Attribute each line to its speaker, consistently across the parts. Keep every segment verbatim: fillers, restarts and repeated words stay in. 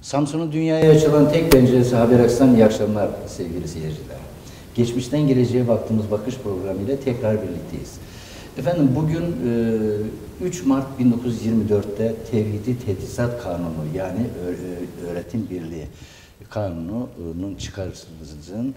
Speaker 1: Samsun'un dünyaya açılan tek penceresi Haber iyi akşamlar sevgili seyirciler. Geçmişten geleceğe baktığımız bakış programı ile tekrar birlikteyiz. Efendim bugün üç Mart bin dokuz yüz yirmi dört'te Tevhidi Tedrisat Kanunu yani Öğretim Birliği Kanunu'nun çıkarılışının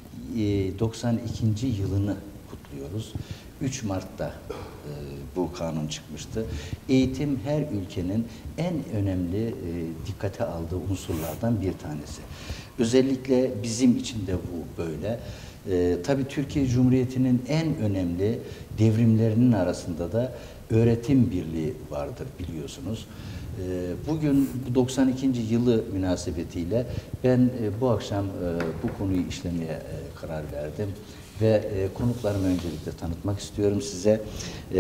Speaker 1: doksan ikinci yılını kutluyoruz. üç Mart'ta e, bu kanun çıkmıştı. Eğitim her ülkenin en önemli e, dikkate aldığı unsurlardan bir tanesi. Özellikle bizim için de bu böyle. E, tabii Türkiye Cumhuriyeti'nin en önemli devrimlerinin arasında da öğretim birliği vardır biliyorsunuz. E, bugün bu doksan ikinci yılı münasebetiyle ben e, bu akşam e, bu konuyu işlemeye e, karar verdim. Ve e, konuklarımı öncelikle tanıtmak istiyorum size. E,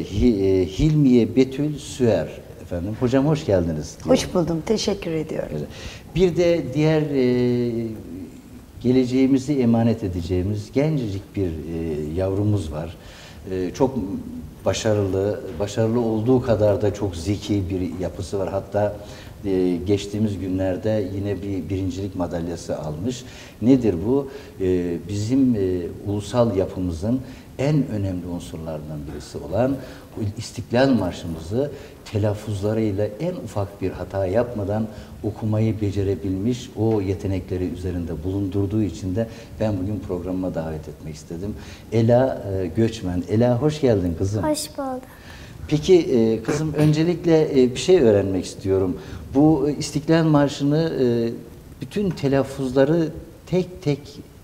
Speaker 1: Hilmiye Betül Süer efendim. Hocam hoş geldiniz.
Speaker 2: Diyorum. Hoş buldum. Teşekkür ediyorum.
Speaker 1: Bir de diğer e, geleceğimizi emanet edeceğimiz gencecik bir e, yavrumuz var. E, çok başarılı, başarılı olduğu kadar da çok zeki bir yapısı var. Hatta Ee, geçtiğimiz günlerde yine bir birincilik madalyası almış. Nedir bu? Ee, bizim e, ulusal yapımızın en önemli unsurlarından birisi olan İstiklal Marşımızı telaffuzlarıyla en ufak bir hata yapmadan okumayı becerebilmiş, o yetenekleri üzerinde bulundurduğu için de ben bugün programıma davet etmek istedim. Ela e, Göçmen. Ela hoş geldin kızım.
Speaker 3: Hoş bulduk.
Speaker 1: Peki e, kızım öncelikle e, bir şey öğrenmek istiyorum. Bu İstiklal Marşı'nı e, bütün telaffuzları tek tek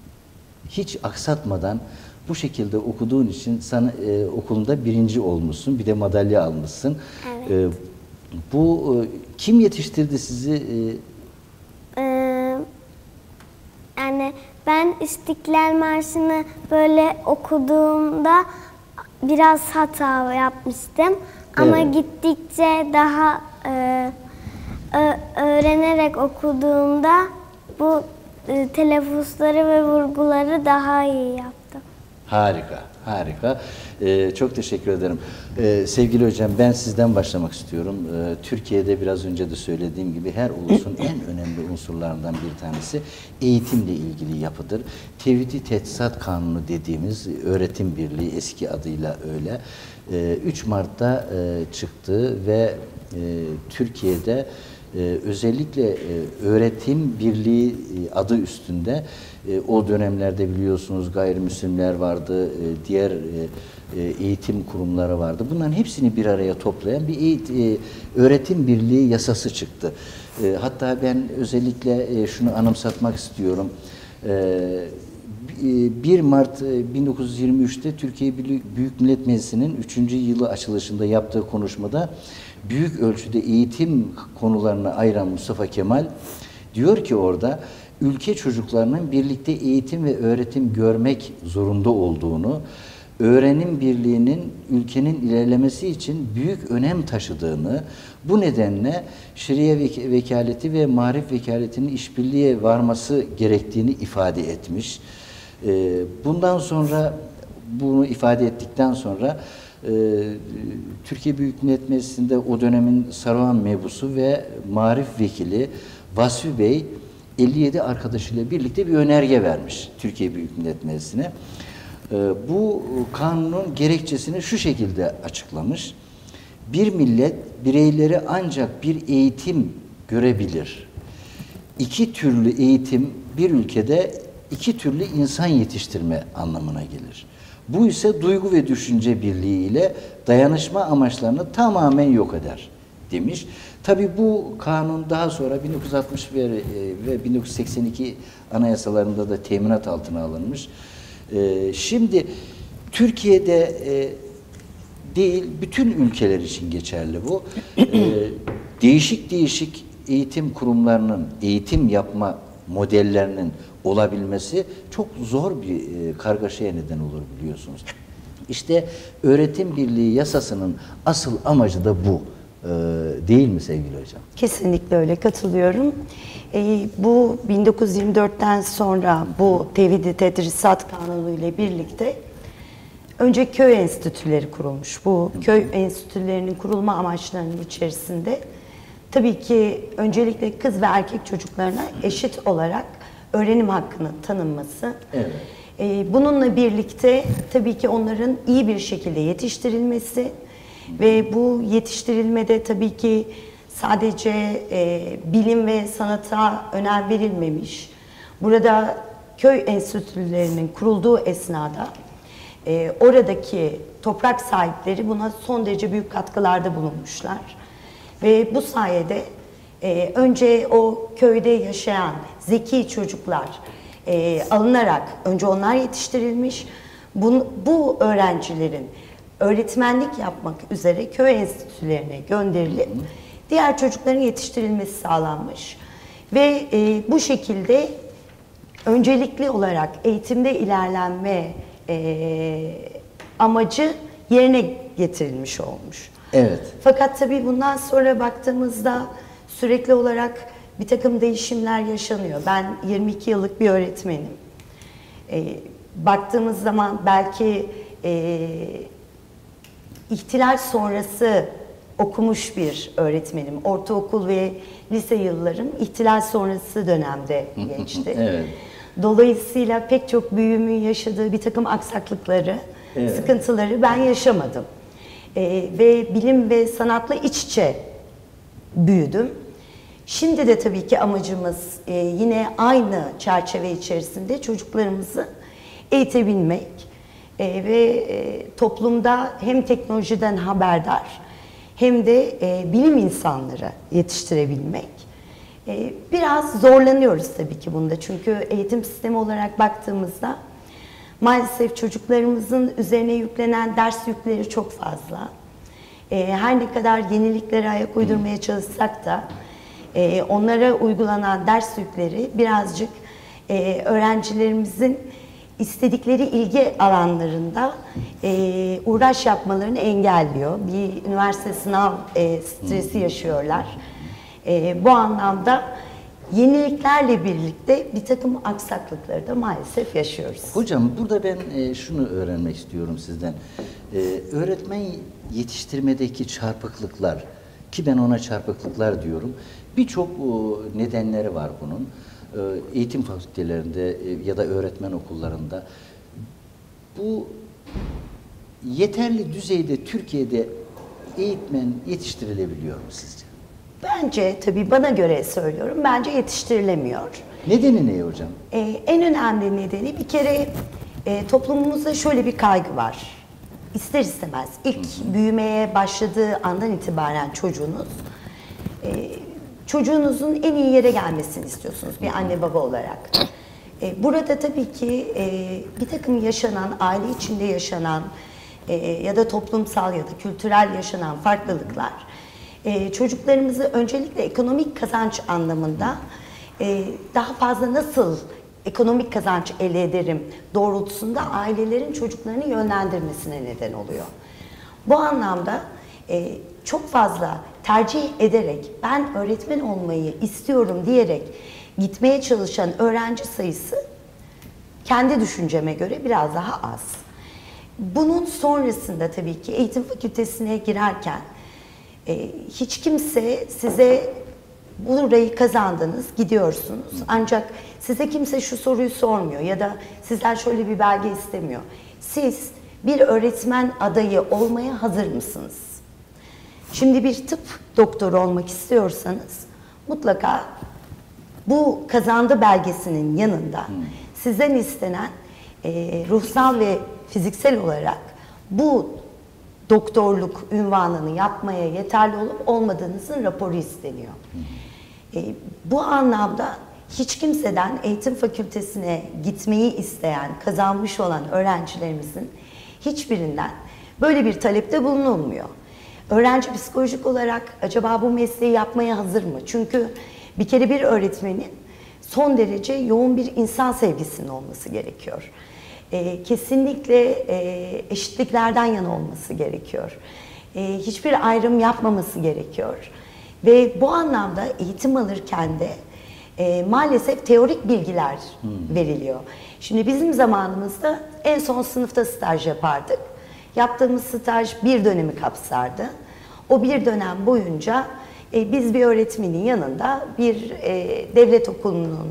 Speaker 1: hiç aksatmadan bu şekilde okuduğun için sana e, okulunda birinci olmuşsun. Bir de madalya almışsın.
Speaker 3: Evet.
Speaker 1: E, bu e, kim yetiştirdi sizi? E,
Speaker 3: ee, yani ben İstiklal Marşı'nı böyle okuduğumda biraz hata yapmıştım. Evet. Ama gittikçe daha e, öğrenerek okuduğumda bu e, telaffuzları ve vurguları daha iyi yaptım.
Speaker 1: Harika, harika. Ee, çok teşekkür ederim. Ee, sevgili hocam ben sizden başlamak istiyorum. Ee, Türkiye'de biraz önce de söylediğim gibi her ulusun en önemli unsurlarından bir tanesi eğitimle ilgili yapıdır. Tevhidi Tedrisat Kanunu dediğimiz öğretim birliği eski adıyla öyle. Ee, üç Mart'ta e, çıktı ve e, Türkiye'de Ee, özellikle e, öğretim birliği e, adı üstünde e, o dönemlerde biliyorsunuz gayrimüslimler vardı, e, diğer e, e, eğitim kurumları vardı. Bunların hepsini bir araya toplayan bir eğitim, e, öğretim birliği yasası çıktı. E, hatta ben özellikle e, şunu anımsatmak istiyorum. E, bir Mart bin dokuz yüz yirmi üç'te Türkiye Büyük Millet Meclisi'nin üçüncü yılı açılışında yaptığı konuşmada büyük ölçüde eğitim konularına ayıran Mustafa Kemal diyor ki orada ülke çocuklarının birlikte eğitim ve öğretim görmek zorunda olduğunu, öğrenim birliğinin ülkenin ilerlemesi için büyük önem taşıdığını, bu nedenle şeriye vekaleti ve marif vekaletinin işbirliğe varması gerektiğini ifade etmiş. Bundan sonra bunu ifade ettikten sonra e, Türkiye Büyük Millet Meclisi'nde o dönemin Saruhan Mebusu ve Marif Vekili Vasfi Bey elli yedi arkadaşıyla birlikte bir önerge vermiş Türkiye Büyük Millet Meclisi'ne. E, bu kanunun gerekçesini şu şekilde açıklamış. Bir millet bireyleri ancak bir eğitim görebilir. İki türlü eğitim bir ülkede iki türlü insan yetiştirme anlamına gelir. Bu ise duygu ve düşünce birliği ile dayanışma amaçlarını tamamen yok eder demiş. Tabii bu kanun daha sonra bin dokuz yüz altmış ve bin dokuz yüz seksen iki anayasalarında da teminat altına alınmış. Şimdi Türkiye'de değil bütün ülkeler için geçerli bu. Değişik değişik eğitim kurumlarının eğitim yapma modellerinin olabilmesi çok zor bir e, kargaşaya neden olur biliyorsunuz. İşte öğretim birliği yasasının asıl amacı da bu. E, değil mi sevgili hocam?
Speaker 2: Kesinlikle öyle, katılıyorum. E, bu bin dokuz yüz yirmi dört'ten sonra bu Tevhidi Tedrisat Kanunu ile birlikte önce köy enstitüleri kurulmuş. Bu köy enstitülerinin kurulma amaçlarının içerisinde tabii ki öncelikle kız ve erkek çocuklarına eşit olarak öğrenim hakkının tanınması.
Speaker 1: Evet.
Speaker 2: Ee, bununla birlikte tabii ki onların iyi bir şekilde yetiştirilmesi ve bu yetiştirilmede tabii ki sadece e, bilim ve sanata önem verilmemiş. Burada köy enstitülerinin kurulduğu esnada e, oradaki toprak sahipleri buna son derece büyük katkılarda bulunmuşlar. Ve bu sayede e, önce o köyde yaşayan zeki çocuklar e, alınarak önce onlar yetiştirilmiş. Bu, bu öğrencilerin öğretmenlik yapmak üzere köy enstitülerine gönderilip diğer çocukların yetiştirilmesi sağlanmış. Ve e, bu şekilde öncelikli olarak eğitimde ilerlenme e, amacı yerine getirilmiş olmuş.
Speaker 1: Evet.
Speaker 2: Fakat tabii bundan sonra baktığımızda sürekli olarak bir takım değişimler yaşanıyor. Ben yirmi iki yıllık bir öğretmenim. E, baktığımız zaman belki e, ihtilal sonrası okumuş bir öğretmenim. Ortaokul ve lise yıllarım ihtilal sonrası dönemde geçti.
Speaker 1: Evet.
Speaker 2: Dolayısıyla pek çok büyüğümün yaşadığı bir takım aksaklıkları,
Speaker 1: Evet.
Speaker 2: sıkıntıları ben yaşamadım. Ee, ve bilim ve sanatla iç içe büyüdüm. Şimdi de tabii ki amacımız e, yine aynı çerçeve içerisinde çocuklarımızı eğitebilmek e, ve e, toplumda hem teknolojiden haberdar hem de e, bilim insanları yetiştirebilmek. E, biraz zorlanıyoruz tabii ki bunda, çünkü eğitim sistemi olarak baktığımızda maalesef çocuklarımızın üzerine yüklenen ders yükleri çok fazla. E, her ne kadar yeniliklere ayak uydurmaya çalışsak da e, onlara uygulanan ders yükleri birazcık e, öğrencilerimizin istedikleri ilgi alanlarında e, uğraş yapmalarını engelliyor. Bir üniversite sınav e, stresi yaşıyorlar. E, bu anlamda yeniliklerle birlikte bir takım aksaklıkları da maalesef yaşıyoruz.
Speaker 1: Hocam burada ben e, şunu öğrenmek istiyorum sizden. E, öğretmen yetiştirmedeki çarpıklıklar, ki ben ona çarpıklıklar diyorum, birçok nedenleri var bunun. E, eğitim fakültelerinde e, ya da öğretmen okullarında bu yeterli düzeyde Türkiye'de eğitmen yetiştirilebiliyor mu sizce?
Speaker 2: Bence, tabii bana göre söylüyorum, bence yetiştirilemiyor.
Speaker 1: Nedeni ne hocam?
Speaker 2: Ee, en önemli nedeni bir kere e, toplumumuzda şöyle bir kaygı var. İster istemez ilk hı hı. büyümeye başladığı andan itibaren çocuğunuz, e, çocuğunuzun en iyi yere gelmesini istiyorsunuz bir anne baba olarak. E, burada tabii ki e, bir takım yaşanan, aile içinde yaşanan e, ya da toplumsal ya da kültürel yaşanan farklılıklar Ee, çocuklarımızı öncelikle ekonomik kazanç anlamında e, daha fazla nasıl ekonomik kazanç elde ederim doğrultusunda ailelerin çocuklarını yönlendirmesine neden oluyor. Bu anlamda e, çok fazla tercih ederek ben öğretmen olmayı istiyorum diyerek gitmeye çalışan öğrenci sayısı kendi düşünceme göre biraz daha az. Bunun sonrasında tabii ki eğitim fakültesine girerken Ee, hiç kimse size burayı kazandınız, gidiyorsunuz. Ancak size kimse şu soruyu sormuyor ya da sizden şöyle bir belge istemiyor. Siz bir öğretmen adayı olmaya hazır mısınız? Şimdi bir tıp doktoru olmak istiyorsanız mutlaka bu kazandı belgesinin yanında sizden istenen e, ruhsal ve fiziksel olarak bu doktorluk ünvanını yapmaya yeterli olup olmadığınızın raporu isteniyor. E, bu anlamda hiç kimseden eğitim fakültesine gitmeyi isteyen, kazanmış olan öğrencilerimizin hiçbirinden böyle bir talepte bulunulmuyor. Öğrenci psikolojik olarak acaba bu mesleği yapmaya hazır mı? Çünkü bir kere bir öğretmenin son derece yoğun bir insan sevgisinin olması gerekiyor. E, kesinlikle e, eşitliklerden yana olması gerekiyor. E, hiçbir ayrım yapmaması gerekiyor. Ve bu anlamda eğitim alırken de e, maalesef teorik bilgiler hmm. veriliyor. Şimdi bizim zamanımızda en son sınıfta staj yapardık. Yaptığımız staj bir dönemi kapsardı. O bir dönem boyunca E, biz bir öğretmenin yanında bir e, devlet okulunun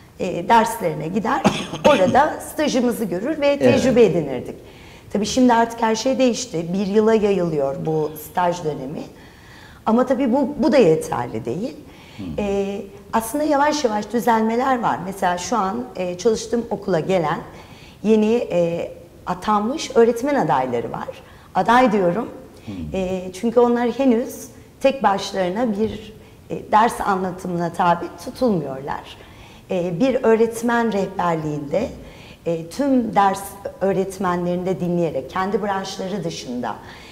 Speaker 2: e, derslerine gider, orada stajımızı görür ve tecrübe evet. edinirdik. Tabii şimdi artık her şey değişti. Bir yıla yayılıyor bu staj dönemi. Ama tabii bu, bu da yeterli değil. Hmm. E, aslında yavaş yavaş düzelmeler var. Mesela şu an e, çalıştığım okula gelen yeni e, atanmış öğretmen adayları var. Aday diyorum. Hmm. E, çünkü onlar henüz tek başlarına bir e, ders anlatımına tabi tutulmuyorlar. E, bir öğretmen rehberliğinde e, tüm ders öğretmenlerini de dinleyerek kendi branşları dışında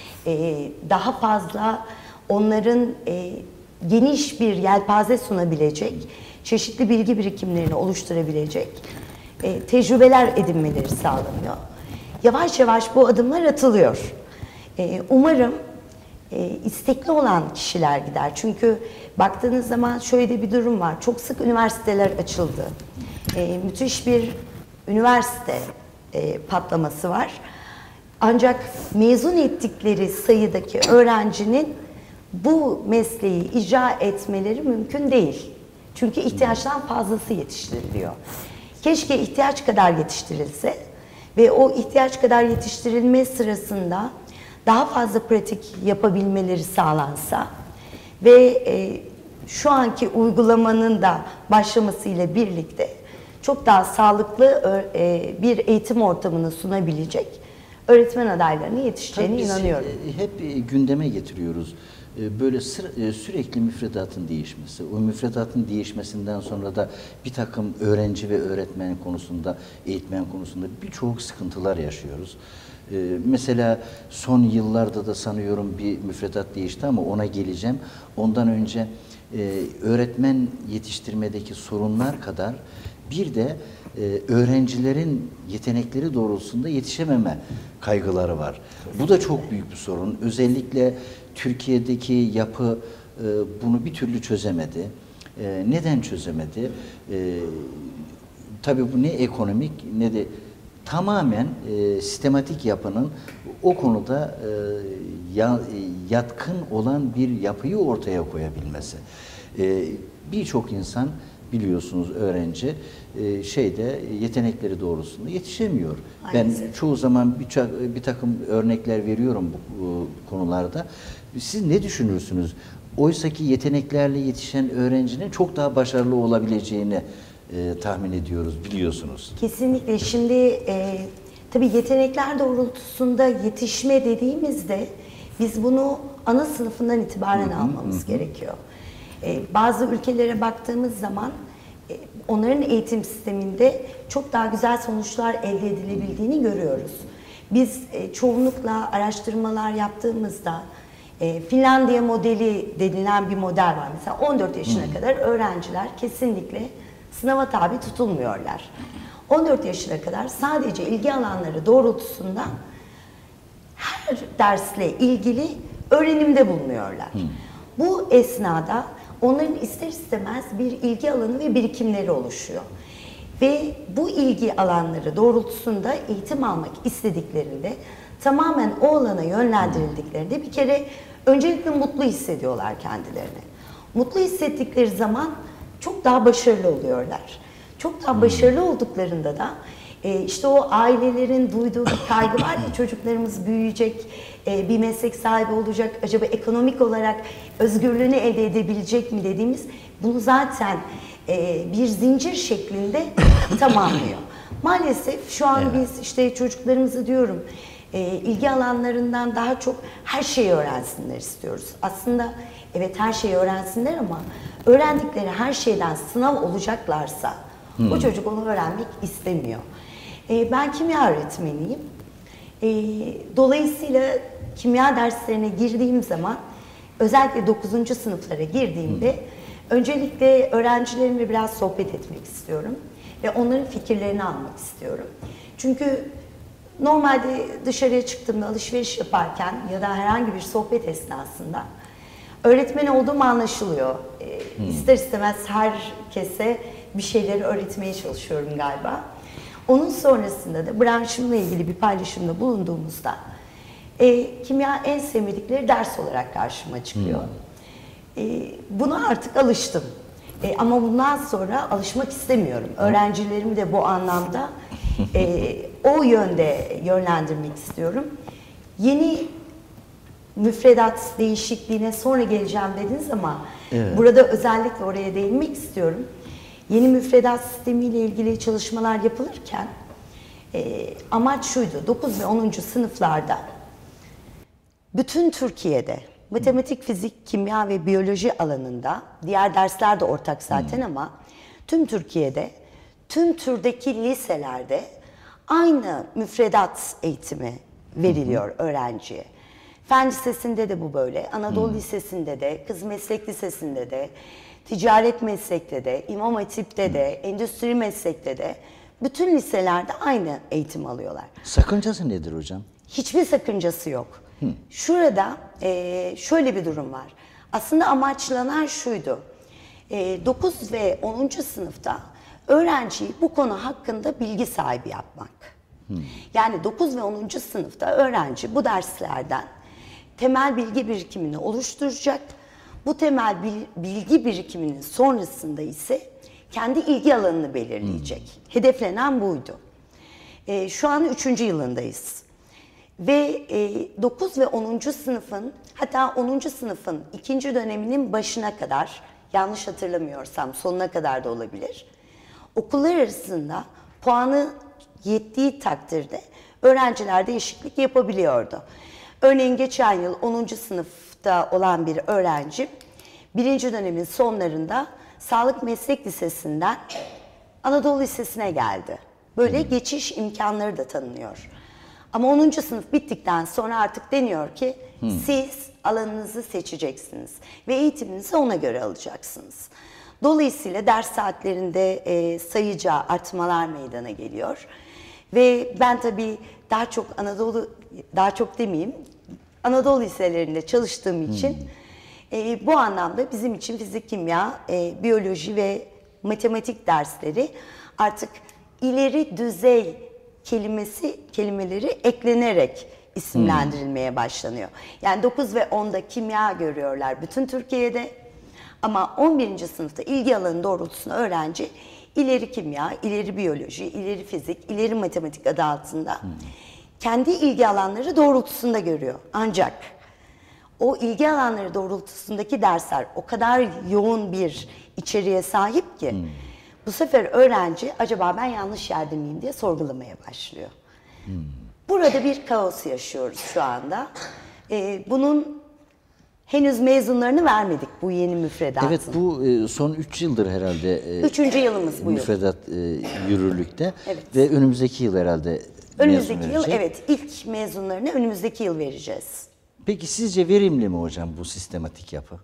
Speaker 2: e, daha fazla onların e, geniş bir yelpaze sunabilecek, çeşitli bilgi birikimlerini oluşturabilecek e, tecrübeler edinmeleri sağlanıyor. Yavaş yavaş bu adımlar atılıyor. E, umarım e, istekli olan kişiler gider. Çünkü baktığınız zaman şöyle de bir durum var. Çok sık üniversiteler açıldı. E, müthiş bir üniversite e, patlaması var. Ancak mezun ettikleri sayıdaki öğrencinin bu mesleği icra etmeleri mümkün değil. Çünkü ihtiyaçtan fazlası yetiştiriliyor. Keşke ihtiyaç kadar yetiştirilse ve o ihtiyaç kadar yetiştirilme sırasında daha fazla pratik yapabilmeleri sağlansa ve e, şu anki uygulamanın da başlamasıyla birlikte çok daha sağlıklı e, bir eğitim ortamını sunabilecek öğretmen adaylarını yetişeceğine inanıyorum.
Speaker 1: Biz hep gündeme getiriyoruz. Böyle sürekli müfredatın değişmesi, o müfredatın değişmesinden sonra da bir takım öğrenci ve öğretmen konusunda, eğitmen konusunda birçok sıkıntılar yaşıyoruz. Mesela son yıllarda da sanıyorum bir müfredat değişti ama ona geleceğim. Ondan önce öğretmen yetiştirmedeki sorunlar kadar bir de öğrencilerin yetenekleri doğrultusunda yetişememe kaygıları var. Bu da çok büyük bir sorun. Özellikle Türkiye'deki yapı e, bunu bir türlü çözemedi. E, neden çözemedi? E, tabii bu ne ekonomik ne de tamamen e, sistematik yapının o konuda e, ya, yatkın olan bir yapıyı ortaya koyabilmesi. E, Birçok insan biliyorsunuz öğrenci e, şeyde yetenekleri doğrultusunda yetişemiyor. Aynen. Ben çoğu zaman bir, bir takım örnekler veriyorum bu, bu konularda. Siz ne düşünürsünüz? Oysaki yeteneklerle yetişen öğrencinin çok daha başarılı olabileceğini e, tahmin ediyoruz, biliyorsunuz.
Speaker 2: Kesinlikle. Şimdi e, tabii yetenekler doğrultusunda yetişme dediğimizde biz bunu ana sınıfından itibaren hı hı, almamız hı. gerekiyor. E, bazı ülkelere baktığımız zaman e, onların eğitim sisteminde çok daha güzel sonuçlar elde edilebildiğini görüyoruz. Biz e, çoğunlukla araştırmalar yaptığımızda e, Finlandiya modeli denilen bir model var. Mesela on dört yaşına hmm. kadar öğrenciler kesinlikle sınava tabi tutulmuyorlar. on dört yaşına kadar sadece ilgi alanları doğrultusunda her dersle ilgili öğrenimde bulunuyorlar. Hmm. Bu esnada onların ister istemez bir ilgi alanı ve birikimleri oluşuyor. Ve bu ilgi alanları doğrultusunda eğitim almak istediklerinde tamamen o alana yönlendirildiklerinde bir kere öncelikle mutlu hissediyorlar kendilerini. Mutlu hissettikleri zaman çok daha başarılı oluyorlar. Çok daha başarılı olduklarında da e, işte o ailelerin duyduğu bir kaygı var ya, çocuklarımız büyüyecek, e, bir meslek sahibi olacak, acaba ekonomik olarak özgürlüğünü elde edebilecek mi dediğimiz, bunu zaten e, bir zincir şeklinde tamamlıyor. Maalesef şu an evet. biz işte çocuklarımızı diyorum e, ilgi alanlarından daha çok her şeyi öğrensinler istiyoruz. Aslında evet her şeyi öğrensinler ama öğrendikleri her şeyden sınav olacaklarsa hmm. o çocuk onu öğrenmek istemiyor. E, ben kimya öğretmeniyim. E, dolayısıyla kimya derslerine girdiğim zaman özellikle dokuzuncu sınıflara girdiğimde hmm. öncelikle öğrencilerimle biraz sohbet etmek istiyorum ve onların fikirlerini almak istiyorum. Çünkü normalde dışarıya çıktığımda alışveriş yaparken ya da herhangi bir sohbet esnasında öğretmen olduğum anlaşılıyor. E, hmm. İster istemez herkese bir şeyleri öğretmeye çalışıyorum galiba. Onun sonrasında da branşımla ilgili bir paylaşımda bulunduğumuzda e, kimya en sevmedikleri ders olarak karşıma çıkıyor. Hmm. E, buna artık alıştım. E, ama bundan sonra alışmak istemiyorum. Öğrencilerimi de bu anlamda e, o yönde yönlendirmek istiyorum. Yeni müfredat değişikliğine sonra geleceğim dediniz ama evet. Burada özellikle oraya değinmek istiyorum. Yeni müfredat sistemiyle ilgili çalışmalar yapılırken e, amaç şuydu: dokuz ve onuncu sınıflarda bütün Türkiye'de matematik, fizik, kimya ve biyoloji alanında, diğer dersler de ortak zaten hmm. ama tüm Türkiye'de, tüm türdeki liselerde aynı müfredat eğitimi veriliyor hmm. öğrenciye. Fen Lisesi'nde de bu böyle, Anadolu hmm. Lisesi'nde de, Kız Meslek Lisesi'nde de, Ticaret Meslek'te de, İmam Hatip'te hmm. de, Endüstri Meslek'te de bütün liselerde aynı eğitim alıyorlar.
Speaker 1: Sakıncası nedir hocam?
Speaker 2: Hiçbir sakıncası yok. Hmm. Şurada e, şöyle bir durum var. Aslında amaçlanan şuydu. E, dokuz ve onuncu sınıfta öğrenciyi bu konu hakkında bilgi sahibi yapmak. Hmm. Yani dokuz ve onuncu sınıfta öğrenci bu derslerden temel bilgi birikimini oluşturacak. Bu temel bilgi birikiminin sonrasında ise kendi ilgi alanını belirleyecek. Hmm. Hedeflenen buydu. E, şu an üçüncü yılındayız. Ve e, dokuz ve onuncu sınıfın, hatta onuncu sınıfın ikinci döneminin başına kadar, yanlış hatırlamıyorsam sonuna kadar da olabilir, okullar arasında puanı yettiği takdirde öğrenciler değişiklik yapabiliyordu. Örneğin geçen yıl onuncu sınıfta olan bir öğrenci birinci dönemin sonlarında Sağlık Meslek Lisesi'nden Anadolu Lisesi'ne geldi. Böyle hmm. geçiş imkanları da tanınıyor. Ama onuncu sınıf bittikten sonra artık deniyor ki hmm. siz alanınızı seçeceksiniz ve eğitiminizi ona göre alacaksınız. Dolayısıyla ders saatlerinde e, sayıca artmalar meydana geliyor. Ve ben tabii daha çok Anadolu, daha çok demeyeyim, Anadolu liselerinde çalıştığım için hmm. e, bu anlamda bizim için fizik, kimya, e, biyoloji ve matematik dersleri artık ileri düzey kelimesi kelimeleri eklenerek isimlendirilmeye hmm. başlanıyor. Yani dokuz ve onda kimya görüyorlar bütün Türkiye'de ama on birinci sınıfta ilgi alanı doğrultusunda öğrenci ileri kimya, ileri biyoloji, ileri fizik, ileri matematik adı altında hmm. kendi ilgi alanları doğrultusunda görüyor. Ancak o ilgi alanları doğrultusundaki dersler o kadar yoğun bir içeriğe sahip ki hmm. bu sefer öğrenci acaba ben yanlış yerde miyim diye sorgulamaya başlıyor. Hmm. Burada bir kaos yaşıyoruz şu anda. Ee, bunun henüz mezunlarını vermedik bu yeni müfredatın.
Speaker 1: Evet, bu e, son üç yıldır herhalde. E,
Speaker 2: Üçüncü yılımız bu
Speaker 1: müfredat
Speaker 2: yıl.
Speaker 1: Müfredat e, yürürlükte
Speaker 2: evet.
Speaker 1: Ve önümüzdeki yıl herhalde
Speaker 2: Önümüzdeki
Speaker 1: mezun
Speaker 2: yıl
Speaker 1: verecek.
Speaker 2: Evet, ilk mezunlarını önümüzdeki yıl vereceğiz.
Speaker 1: Peki sizce verimli mi hocam bu sistematik yapı?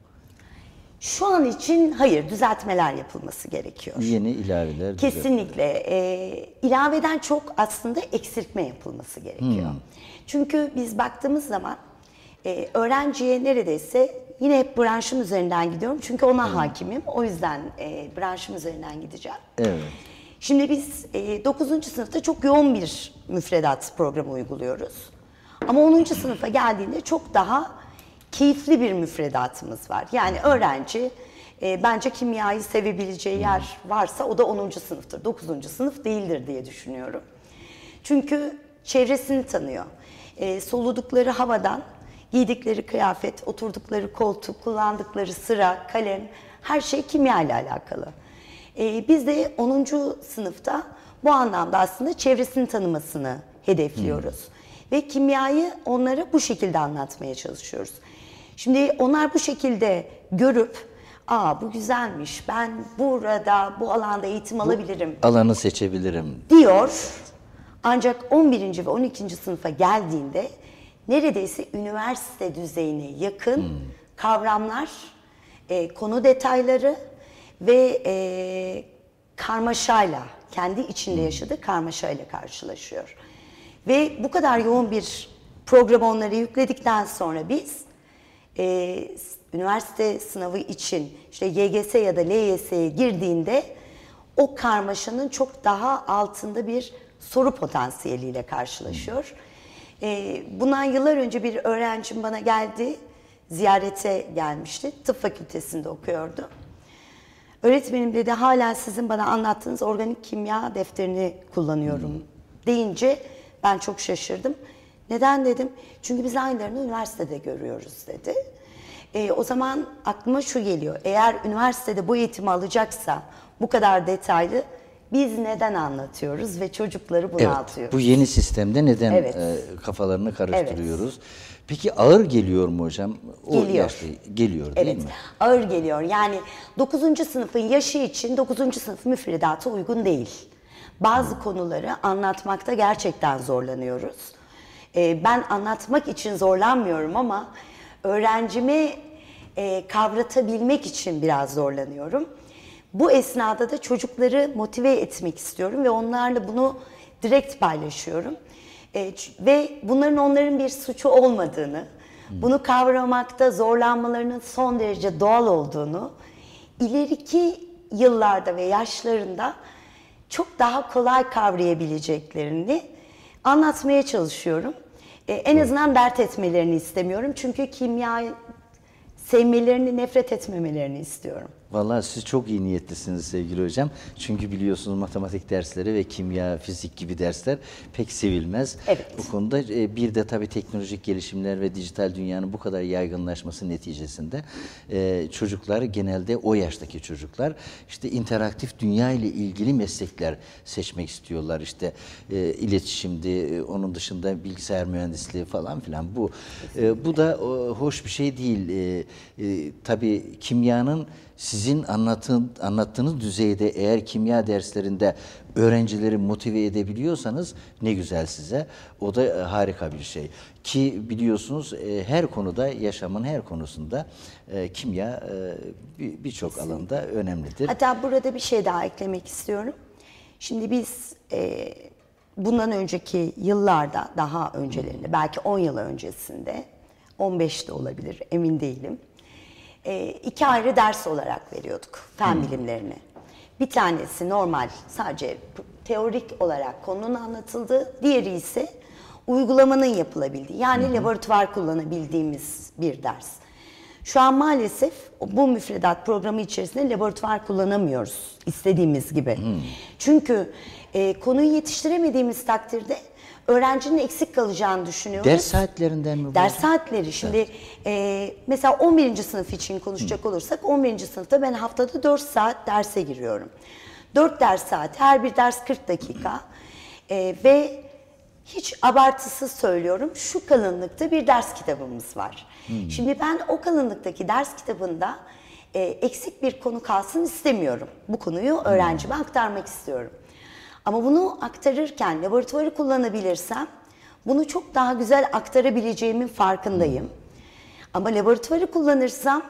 Speaker 2: Şu an için hayır, düzeltmeler yapılması gerekiyor.
Speaker 1: Yeni ilaveler.
Speaker 2: Kesinlikle. E, ilaveden çok aslında eksiltme yapılması gerekiyor. Hmm. Çünkü biz baktığımız zaman e, öğrenciye neredeyse yine hep branşım üzerinden gidiyorum. Çünkü ona hmm. hakimim. O yüzden e, branşım üzerinden gideceğim.
Speaker 1: Evet.
Speaker 2: Şimdi biz e, dokuzuncu sınıfta çok yoğun bir müfredat programı uyguluyoruz. Ama onuncu sınıfa geldiğinde çok daha keyifli bir müfredatımız var. Yani öğrenci e, bence kimyayı sevebileceği yer varsa o da onuncu sınıftır. dokuzuncu sınıf değildir diye düşünüyorum. Çünkü çevresini tanıyor. E, soludukları havadan, giydikleri kıyafet, oturdukları koltuk, kullandıkları sıra, kalem, her şey kimya ile alakalı. E, biz de onuncu sınıfta bu anlamda aslında çevresini tanımasını hedefliyoruz. Hmm. Ve kimyayı onlara bu şekilde anlatmaya çalışıyoruz. Şimdi onlar bu şekilde görüp, aa bu güzelmiş, ben burada bu alanda eğitim bu alabilirim.
Speaker 1: Alanı seçebilirim.
Speaker 2: Diyor. Ancak on birinci ve on ikinci sınıfa geldiğinde neredeyse üniversite düzeyine yakın hmm. kavramlar, e, konu detayları ve e, karmaşayla, kendi içinde hmm. yaşadığı karmaşayla karşılaşıyor. Ve bu kadar yoğun bir programı onlara yükledikten sonra biz e, üniversite sınavı için işte Y G S ya da L Y S'ye girdiğinde o karmaşanın çok daha altında bir soru potansiyeliyle karşılaşıyor. E, bundan yıllar önce bir öğrencim bana geldi. ziyarete gelmişti. Tıp fakültesinde okuyordu. Öğretmenim dedi, hala sizin bana anlattığınız organik kimya defterini kullanıyorum hmm. deyince ben çok şaşırdım. Neden dedim? Çünkü biz aynılarını üniversitede görüyoruz dedi. E, o zaman aklıma şu geliyor. Eğer üniversitede bu eğitimi alacaksa bu kadar detaylı biz neden anlatıyoruz ve çocukları bunaltıyoruz?
Speaker 1: Evet, bu yeni sistemde neden
Speaker 2: evet.
Speaker 1: e, kafalarını karıştırıyoruz? Evet. Peki ağır geliyor mu hocam? O
Speaker 2: geliyor.
Speaker 1: Yaşta, geliyor değil
Speaker 2: evet,
Speaker 1: mi?
Speaker 2: Ağır geliyor. Yani dokuzuncu sınıfın yaşı için dokuzuncu sınıf müfredata uygun değil. Bazı hmm. konuları anlatmakta gerçekten zorlanıyoruz. Ee, ben anlatmak için zorlanmıyorum ama öğrencimi e, kavratabilmek için biraz zorlanıyorum. Bu esnada da çocukları motive etmek istiyorum ve onlarla bunu direkt paylaşıyorum. E, ve bunların onların bir suçu olmadığını, hmm. bunu kavramakta zorlanmalarının son derece doğal olduğunu, ileriki yıllarda ve yaşlarında çok daha kolay kavrayabileceklerini anlatmaya çalışıyorum. E, en azından dert etmelerini istemiyorum. Çünkü kimyayı sevmelerini, nefret etmemelerini istiyorum.
Speaker 1: Vallahi siz çok iyi niyetlisiniz sevgili hocam. Çünkü biliyorsunuz matematik dersleri ve kimya, fizik gibi dersler pek sevilmez.
Speaker 2: Evet.
Speaker 1: Bu konuda bir de tabii teknolojik gelişimler ve dijital dünyanın bu kadar yaygınlaşması neticesinde çocuklar, genelde o yaştaki çocuklar işte interaktif dünya ile ilgili meslekler seçmek istiyorlar. İşte iletişimdi, onun dışında bilgisayar mühendisliği falan filan. Bu bu da hoş bir şey değil. Tabii kimyanın sizin anlatın, anlattığınız düzeyde eğer kimya derslerinde öğrencileri motive edebiliyorsanız ne güzel size. O da harika bir şey. Ki biliyorsunuz her konuda, yaşamın her konusunda kimya birçok alanda önemlidir.
Speaker 2: Hatta burada bir şey daha eklemek istiyorum. Şimdi biz e, bundan önceki yıllarda, daha öncelerinde, belki on yıl öncesinde, on beş de olabilir, emin değilim. E, iki ayrı ders olarak veriyorduk fen hmm. bilimlerini. Bir tanesi normal, sadece teorik olarak konunun anlatıldığı, diğeri ise uygulamanın yapılabildiği, yani hmm. laboratuvar kullanabildiğimiz bir ders. Şu an maalesef bu müfredat programı içerisinde laboratuvar kullanamıyoruz istediğimiz gibi. Hmm. Çünkü e, konuyu yetiştiremediğimiz takdirde öğrencinin eksik kalacağını düşünüyoruz.
Speaker 1: Ders saatlerinden mi bu?
Speaker 2: Ders saatleri. Şimdi evet. e, mesela on birinci sınıf için konuşacak hmm. olursak on birinci sınıfta ben haftada dört saat derse giriyorum. dört ders saat, her bir ders kırk dakika e, ve hiç abartısız söylüyorum, şu kalınlıkta bir ders kitabımız var. Hmm. Şimdi ben o kalınlıktaki ders kitabında e, eksik bir konu kalsın istemiyorum. Bu konuyu öğrencime hmm. aktarmak istiyorum. Ama bunu aktarırken laboratuvarı kullanabilirsem bunu çok daha güzel aktarabileceğimin farkındayım. Hmm. Ama laboratuvarı kullanırsam